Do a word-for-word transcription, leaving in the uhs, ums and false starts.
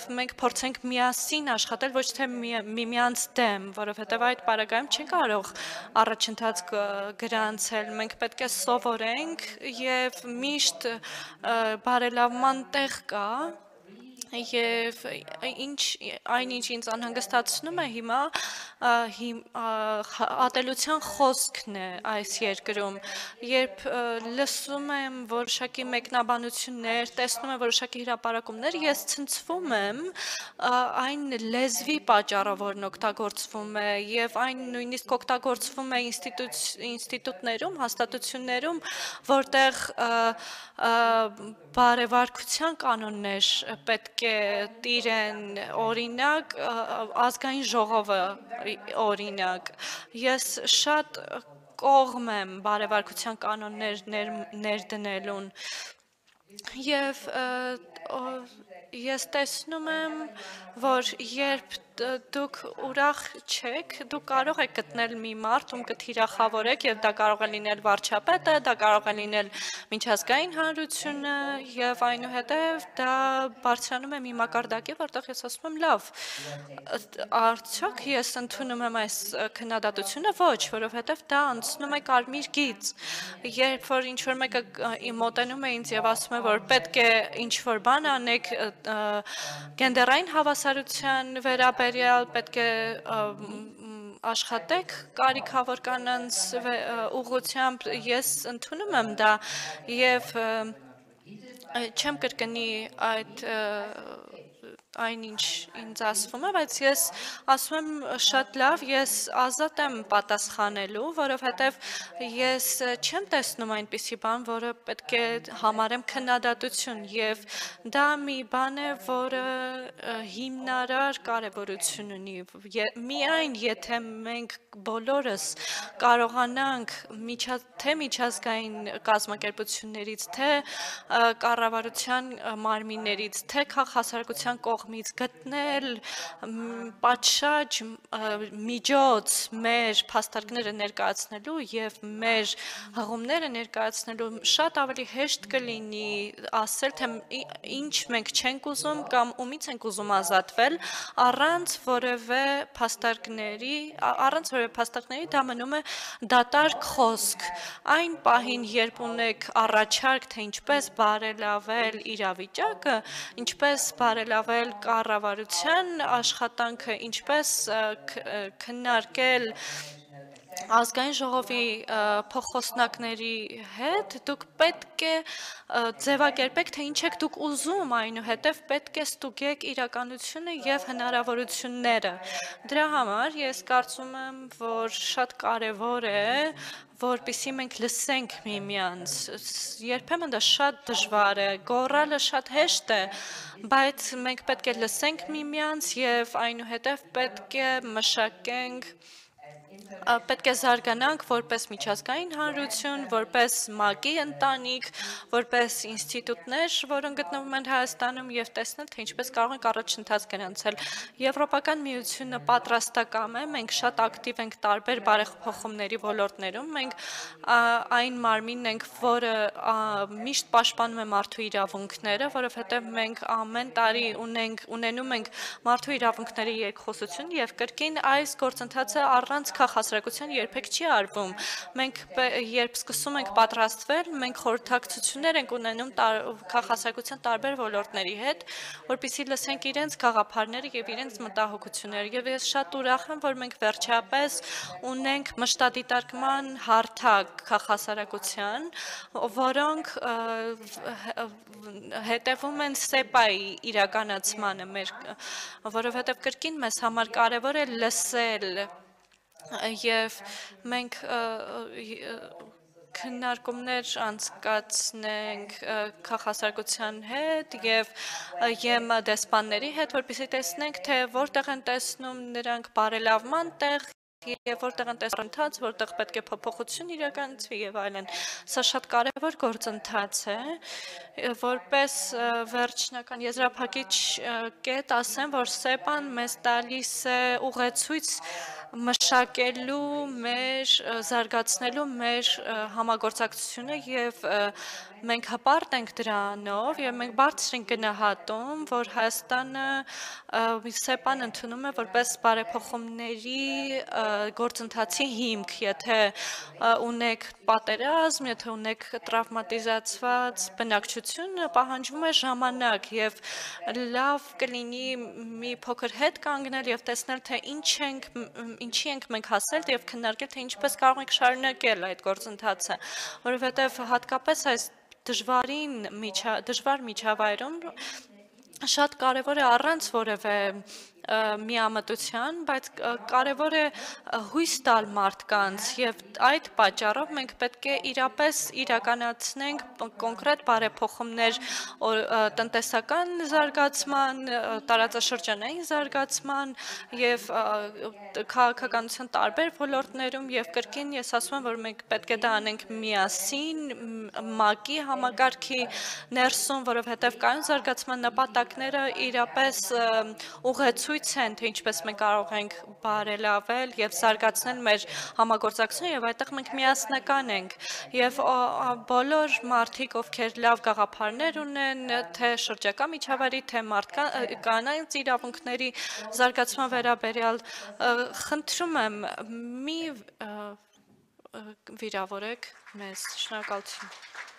մենք փորձենք միասին աշխատել, ոչ թե միմյանց դեմ, որովհետև այդ պարագայում չեն կարող առաջընթաց գրանցել, մենք պետք է սովորենք և միշտ բարելավման տեղ կա, և այնինչ ինձ անհանգստացնում է հիմա ատելության խոսքն է այս երկրում, երբ լսում եմ որոշակի մեկնաբանություններ, տեսնում եմ որոշակի հրապարակումներ, ես ցնցվում եմ այն լեզվի պատճառով, որն օգտագործվում է, և այն նույնիսկ օգտագործվում է ինստիտուտներում, հաստատություններում, որտեղ բարևարկության կանոններ պետք է տիրեն, օրինակ, ազգային ժողովը օրինակ, ես շատ կողմ եմ բարևարկության կանոններ ներդնելուն և ես տեսնում եմ, որ երբ դուք ուրախ չեք, դուք կարող եք գտնել մի մարդ, ում կթիրախավորեք և դա կարող է լինել վարչապետը, դա կարող է լինել միջազգային հանրությունը և այնուհետև դա բարձրանում է մի մակարդակի, որտեղ ես ասում եմ լավ, արդյոք ես ընդունում եմ այս քննադատությունը, ոչ, որովհետև դա անցնում է կարմիր գիծ, երբ որ ինչ-որ մեկը մոտենում է ինձ և ասում է, որ պետք է ինչ-որ բան անեք գենդերային հավասարության վերաբերյալ, պետք է աշխատեք կարիքավոր կանանց ուղղությամբ, ես ընդունում եմ դա և չեմ կրկնի այդ այն ինչ ինձ ասվում է, բայց ես ասում եմ շատ լավ, ես ազատ եմ պատասխանելու, որովհետև ես չեմ տեսնում այնպիսի բան, որը պետք է համարեմ քննադատություն և դա մի բան է, որը հիմնարար կարևորություն ունի, միայն եթե մենք բոլորս կարողանանք թե միջազգային կազմակերպություններից, թե կառավարության մարմիններից, թե քաղաքասարակության կողմից գտնել պատշաճ միջոց մեր փաստարկները ներկայացնելու և մեր հղումները ներկայացնելու, շատ ավելի հեշտ կլինի ասել, թե ինչ մենք չենք ուզում կամ ումից ենք ուզում ազատվել, առանց որևէ փաստարկների, առանց որևէ փաստարկների դա մնում է դատարկ խոսք, այն պահին, երբ ունեք առաջարկ, թե ինչպես բարելավել իրավիճակը, ինչպես բարելավել կառավարության աշխատանքը, ինչպես քննարկել ազգային ժողովի փոխխոսնակների հետ, դուք պետք է ձևակերպեք, թե ինչ եք դուք ուզում, այնուհետև պետք է ստուգեք իրականությունը և հնարավորությունները։ Դրա համար ես կարծում եմ, որ շատ կարևոր է, որպեսզի մենք լսենք միմյանց, երբեմն դա շատ դժվար է, գոռալը շատ հեշտ է, բայց մենք պետք է լսենք միմյանց և այնուհետև պետք է մշակենք պետք է զարգանանք որպես միջազգային հանրություն, որպես ՄԱԿ-ի ընտանիք, որպես ինստիտուտներ, որոնք գտնվում են Հայաստանում և տեսնել, թե ինչպես կարող ենք առաջընթաց գրանցել։ Եվրոպական միությունը պատրաստակամ է, մենք շատ ակտիվ ենք տարբեր բարեփոխումների ոլորտներում, մենք այն մարմինն ենք, որը միշտ պաշտպանում է մարդու իրավունքները, որովհետև մենք ամեն տարի ունենում ենք մարդու իրավունքների երկխոսություն և կրկին այս գործընթացը առանց քաղաքասարակության երբեք չի արվում։ Մենք երբ սկսում ենք պատրաստվել, մենք խորհրդակցություններ ենք ունենում քաղաքասարակության տարբեր ոլորտների հետ, որպեսզի լսենք իրենց գաղափարները և իրենց մտահոգությունները։ Եվ ես շատ ուրախ եմ, որ մենք վերջապես ունենք մշտադիտարկման հարթակ քաղաքասարակության, որոնք հետևում են սեպայի իրականացմանը, որովհետև կրկին մեզ համար կարևոր է լսել և մենք քննարկումներ անցկացնենք քաղաքասարակության հետ և ԵՄ դեսպանների հետ, որպեսզի տեսնենք, թե որտեղ են տեսնում նրանք բարելավման տեղ և որտեղ են տեսնում ընթաց, որտեղ պետք է փոփոխություն իրականացվի և այլն։ Սա շատ կարևոր գործընթաց է, որպես վերջնական եզրափակիչ կետ ասեմ, որ սեպան մեզ տալիս է ուղեցույց մշակելու մեր զարգացնելու մեր համագործակցությունը եւ մենք հպարտ ենք դրանով եւ մենք բարձր ենք գնահատում, որ Հայաստանը ՍԵՊԱ-ն ընդունում է որպես բարեփոխումների գործընթացի հիմք, եթե ունեք պատերազմ, եթե ունեք տրավմատիզացված բնակչություն, պահանջվում է ժամանակ եւ լավ կլինի մի փոքր հետ կանգնել եւ տեսնել թե ինչ ենք ինչի ենք մենք հասել եւ քննարկել թե ինչպես կարող ենք շարունակել այդ գործընթացը, որովհետեւ հատկապես այս դժվարին դժվար միջավայրում շատ կարևոր է առանց որևէ միամտության, բայց կարևոր է հույս տալ մարդկանց եւ այդ պատճառով մենք պետք է իրապես իրականացնենք կոնկրետ բարեփոխումներ տնտեսական զարգացման, տարածաշրջանային զարգացման եւ քաղաքականության տարբեր ոլորտներում եւ կրկին ես ասում եմ, որ մենք պետք է դա անենք միասին, ՄԱԿ-ի համագարքի ներսում, որովհետեւ կայուն զարգացման նպատակները իրապես ուղեցույց են, թե ինչպես մենք կարող ենք բարելավել եւ զարգացնել մեր համագործակցությունը եւ այդտեղ մենք միասնական ենք եւ բոլոր մարդիկ, ովքեր լավ գաղափարներ ունեն, թե շրջակա միջավայրի, թե կանանց իրավունքների զարգացման վերաբերյալ, խնդրում եմ մի վիրավորեք մեզ, շնորհակալություն։